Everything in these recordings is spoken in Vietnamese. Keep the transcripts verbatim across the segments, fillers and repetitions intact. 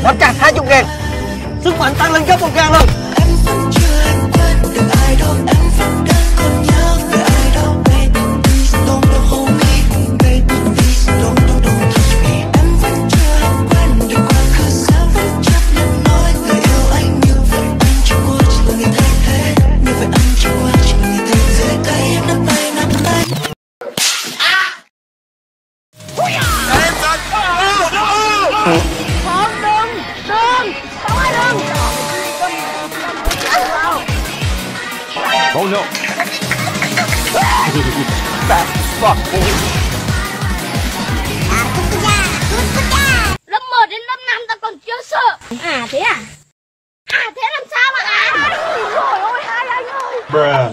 Bấm cạc hai mươi ngàn. Sức mạnh tăng lên gấp một ngàn lần. Không, đừng, đừng, không ai đừng. Oh no. Fat fuck boy. Lớp một đến lớp năm ta còn chưa sợ. À thế à? À thế làm sao mà à? Trời ơi hai anh ơi. Bruh.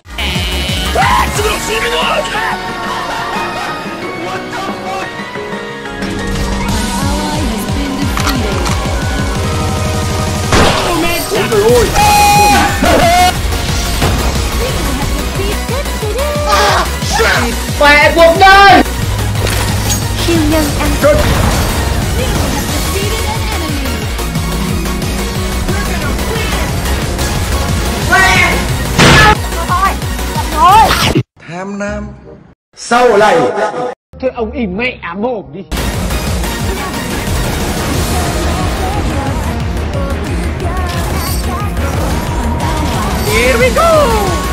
Ôi trời ơi. Khỏe cuộc đời. Siêu nhân ăn Good. thôi. Rồi. Tham lam. Sau này. Thôi ông im mẹ mồm đi. Here we go.